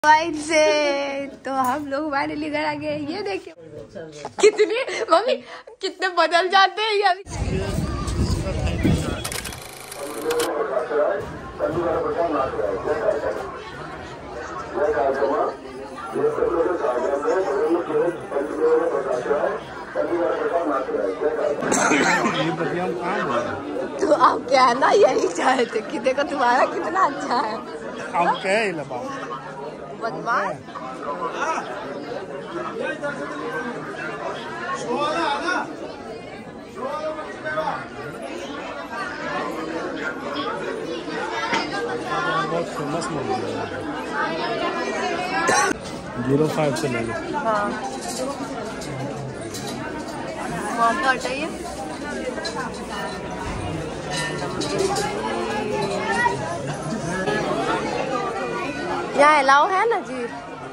से तो हम लोग फाइनली घर आ गए। ये देखिए कितने मम्मी कितने बदल जाते हैं यार। तो आप कहना यही चाहते कि देखो तुम्हारा कितना अच्छा है। आप क्या है बदमाश बहुत फेमस मंदिर है। 05 से ले लो। हाँ वहाँ पे हटाइए। यहाँ अलाउ है ना जी?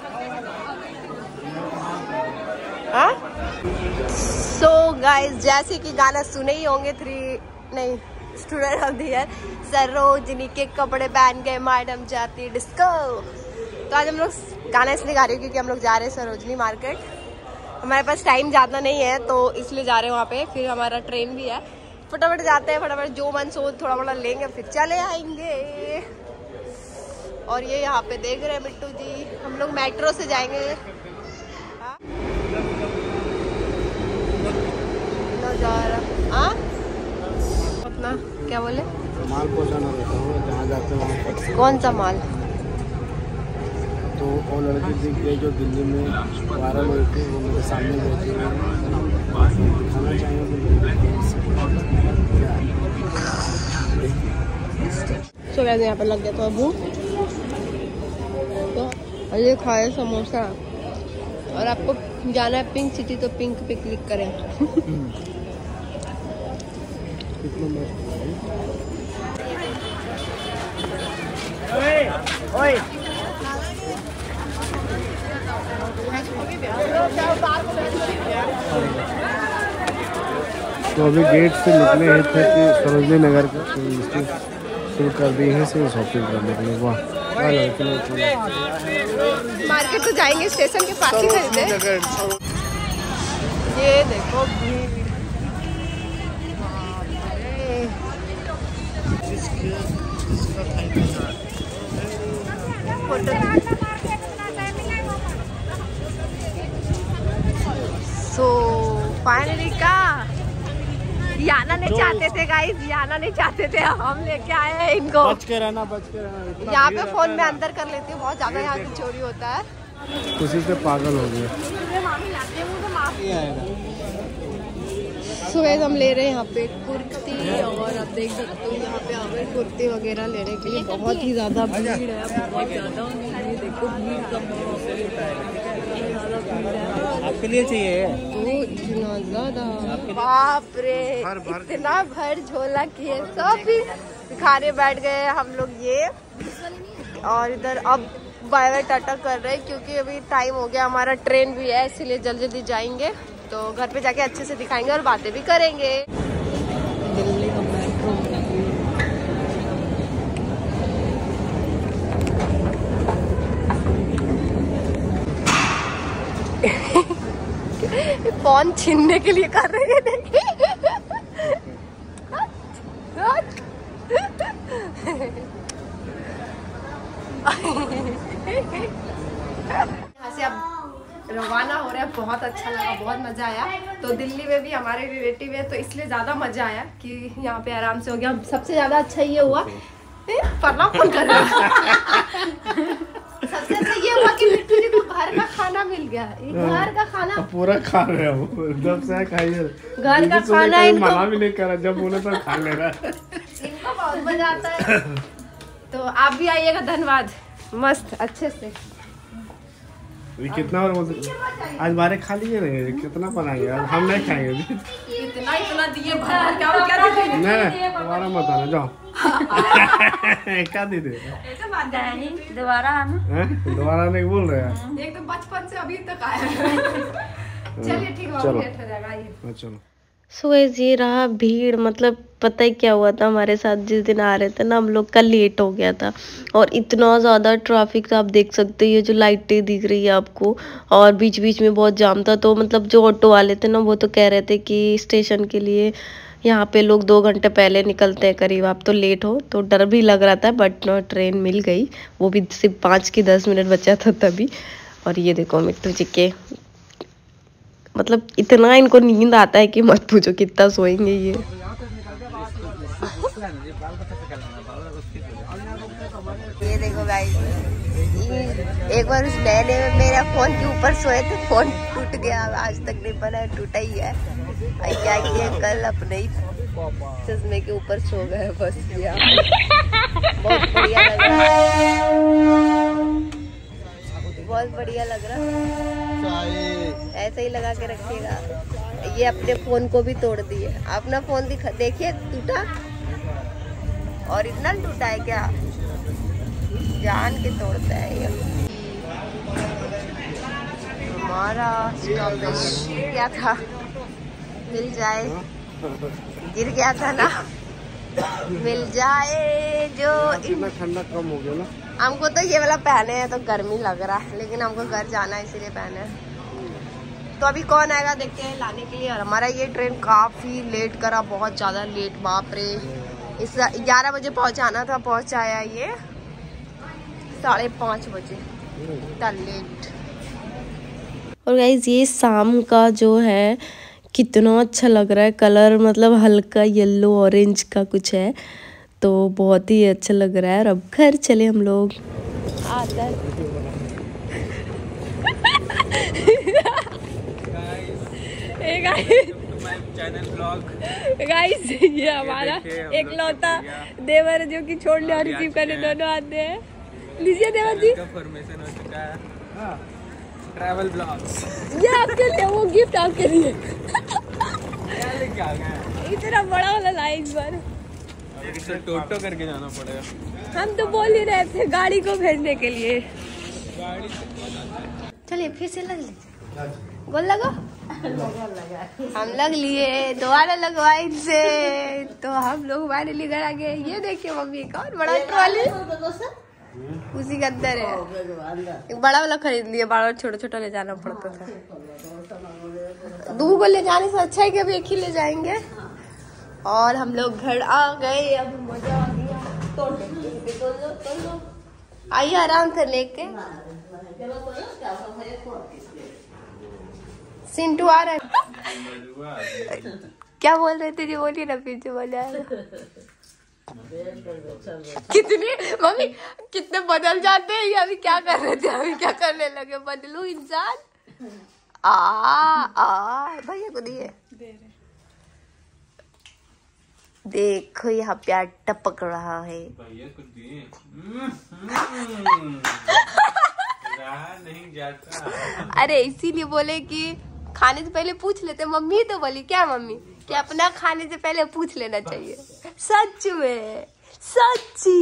सो गाइस जैसे कि गाना सुने ही होंगे student of the year Sarojini के कपड़े पहन के मैडम जाती डिस्को। तो आज हम लोग गाना इसलिए गा रहे हैं क्योंकि हम लोग जा रहे हैं सरोजनी मार्केट। हमारे पास टाइम ज़्यादा नहीं है तो इसलिए जा रहे हैं वहाँ पे। फिर हमारा ट्रेन भी है, फटाफट जाते हैं, फटाफट जो मन सो थोड़ा बड़ा लेंगे फिर चले आएंगे। और ये यहाँ पे देख रहे हैं बिट्टू जी, हम लोग मेट्रो से जाएंगे। अपना क्या बोले माल पहुँचाना रहता है जहाँ जाते हैं वहाँ पर। कौन सा माल? तो वो लड़की दिख गई जो दिल्ली में वायरल हुई थी, वो मेरे सामने बैठी हुई दिखाना चाहिए। तो वैसे यहाँ पे लग गया तो अबू तो ये खाए समोसा। और आपको जाना है पिंक सिटी तो पिंक पे क्लिक करें। ओए तो अभी गेट से निकले हैं थे कि सरोजनी नगर का शुरू कर दी है से शॉपिंग करने के लिए। वाह मार्केट तो जाएंगे, स्टेशन के पास ही खरीदे। ये देखो भीड़। सो फाइनली का याना नहीं चाहते थे गाइस, याना नहीं चाहते थे, हम लेके आए हैं इनको। बच के रहना, बच के रहना। यहाँ पे फोन में अंदर कर लेती हूँ, बहुत ज्यादा यहाँ की चोरी होता है। खुशी से पागल हो गया। सो गाइस हम ले रहे हैं यहाँ पे कुर्ती और आप देख सकते हो यहाँ पे हमें कुर्ती वगैरह लेने के लिए बहुत ही ज्यादा भीड़ है, बहुत ज्यादा। ये देखो भीड़ आपके लिए चाहिए तो इतना ज्यादा, बाप रे इतना भर झोला किए सब खाने बैठ गए हम लोग ये। और इधर अब बाय बाय टाटा कर रहे हैं क्योंकि अभी टाइम हो गया, हमारा ट्रेन भी है इसीलिए जल्दी जल्दी जाएंगे। तो घर पे जाके अच्छे से दिखाएंगे और बातें भी करेंगे। दिल्ली का मेट्रो फोन छीनने के लिए कर रहे हैं। देखिए यहाँ से अब रवाना हो रहा है। बहुत अच्छा लगा, बहुत मजा आया। तो दिल्ली में भी हमारे रिलेटिव है तो इसलिए ज्यादा मजा आया कि यहाँ पे आराम से हो गया। सबसे ज्यादा अच्छा ये हुआ प्रणाम फोन कर रहा सबसे अच्छा ये हुआ कि बिट्टू जी को घर का खाना मिल गया। घर का खाना पूरा खा रहे हो, जब से खाइए घर का खाना। इनको मना भी नहीं करा, जब बोले तो खा ले रहा। इनको बहुत मजा आता है। तो आप भी आइएगा, धन्यवाद। मस्त अच्छे से कितना और आज बारे खा लिए नहीं, कितना बनाएंगे हम नहीं खाएंगे। इतना दिए क्या नहीं दोबारा मत आना, जाओ। क्या दीदी दोबारा आना, दोबारा नहीं बोल रहे हैं। एकदम बचपन से अभी तक आया। चलिए ठीक है, चलो लेट हो जाएगा। चलो। सो ये रहा भीड़। मतलब पता है क्या हुआ था हमारे साथ जिस दिन आ रहे थे ना हम लोग का, लेट हो गया था और इतना ज़्यादा ट्रैफिक था। आप देख सकते हैं ये जो लाइटें दिख रही है आपको, और बीच बीच में बहुत जाम था। तो मतलब जो ऑटो वाले थे ना वो तो कह रहे थे कि स्टेशन के लिए यहाँ पे लोग 2 घंटे पहले निकलते हैं करीब, आप तो लेट हो। तो डर भी लग रहा था बट ट्रेन मिल गई, वो भी सिर्फ 5 की 10 मिनट बचा था तभी। और ये देखो मिट्टू जी के, मतलब इतना इनको नींद आता है कि मत पूछो कितना सोएंगे ये। ये देखो गाइस, एक बार उस नए में मेरा फोन के ऊपर सोए थे, फोन टूट गया, आज तक नहीं बना, टूटा ही है। क्या किया कल अपने ही चश्मे के ऊपर सो गए बस। बहुत बढ़िया लग रहा है, बहुत बढ़िया लग रहा है। ऐसे ही लगा के रखिएगा। ये अपने फोन को भी तोड़ दिए, अपना फोन देखिए टूटा, ओरिजिनल टूटा है क्या, जान के तोड़ता है ये। हमारा क्या था, मिल जाए, गिर गया था ना, मिल जाए जो। इतना ठंडा कम हो गया ना। हमको तो ये वाला पहने हैं तो गर्मी लग रहा है, लेकिन हमको घर जाना है इसीलिए पहने हैं। तो अभी कौन आएगा देखते हैं लाने के लिए। और हमारा ये ट्रेन काफी लेट करा, बहुत ज्यादा लेट, बाप रे। इस 11 बजे पहुंचाना था, पहुंचाया ये 5:30 बजे, इतना लेट। और गाइस ये शाम का जो है कितना अच्छा लग रहा है कलर, मतलब हल्का येलो ऑरेंज का कुछ है, तो बहुत ही अच्छा लग रहा है। और अब घर चले हम लोग। गाइस ये हमारा एक लौता देवर जो कि छोड़ने और रिसीव करने दोनों आते हैं। लीजिए देवर जी, फॉर्मेशन हो चुका है, ट्रैवल ब्लॉग्स। ये आपके लिए, वो गिफ्ट आपके लिए। इतना बड़ा वाला लाए इस बार, टोटो करके जाना पड़ेगा। हम तो बोल ही रहे थे गाड़ी को भेजने के लिए। चलिए फिर से लग लीजिए, गोल लगो। हम लग लिए, दोबारा लगवा इनसे, तो हम लोग हमारे लिए घर आ गए। ये देखिए मम्मी का और बड़ा ट्रॉली उसी के अंदर है, एक बड़ा वाला खरीद लिया, बड़ा छोटा छोटा ले जाना पड़ता था। 2 को ले जाने से अच्छा है कि अभी एक ही ले जाएंगे। और हम लोग घर आ गए, अब मजा आ गया। तोड़ लो, आइए आराम से लेके। सिंटू आ रहा है। क्या बोल रहे थे जी, बोलिए ना, फिर से बोलिए। कितनी मम्मी, कितने बदल जाते हैं। ये अभी क्या कर रहे थे, अभी क्या करने लगे, बदलू इंसान। भैया को दिए, देखो यहाँ प्यार टपक रहा है। भैया को दिए, नहीं जाता। अरे इसीलिए बोले कि खाने से पहले पूछ लेते। मम्मी तो बोली, क्या मम्मी, कि अपना खाने से पहले पूछ लेना चाहिए। सच में, सच्ची।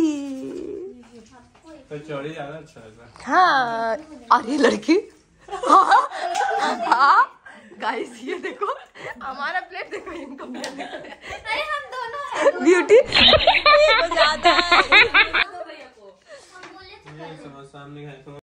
तो चौड़ी ज्यादा अच्छा लगा। हाँ, अरे लड़की, हाँ गाइस ये देखो हमारा प्लेट देखो, इनका प्लेट देखो। अरे हम दोनों ब्यूटी ज्यादा है। सामने